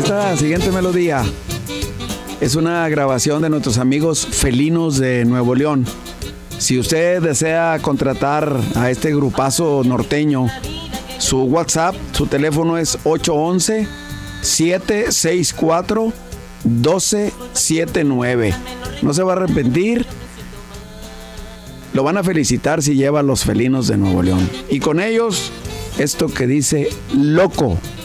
Esta siguiente melodía es una grabación de nuestros amigos felinos de Nuevo León. Si usted desea contratar a este grupazo norteño, su WhatsApp, su teléfono es 811-764-1279. No se va a arrepentir. Lo van a felicitar si lleva a los felinos de Nuevo León. Y con ellos, esto que dice Loco.